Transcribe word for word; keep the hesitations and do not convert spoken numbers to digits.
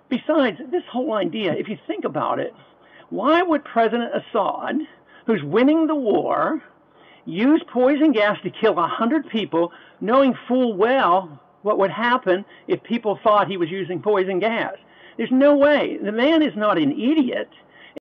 Besides, this whole idea, if you think about it, why would President Assad, who's winning the war, use poison gas to kill a hundred people, knowing full well what would happen if people thought he was using poison gas? There's no way. The man is not an idiot.